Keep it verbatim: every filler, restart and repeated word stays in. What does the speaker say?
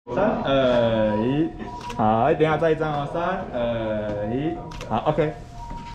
三二一，好，等一下再一张哦，三二一，好，OK。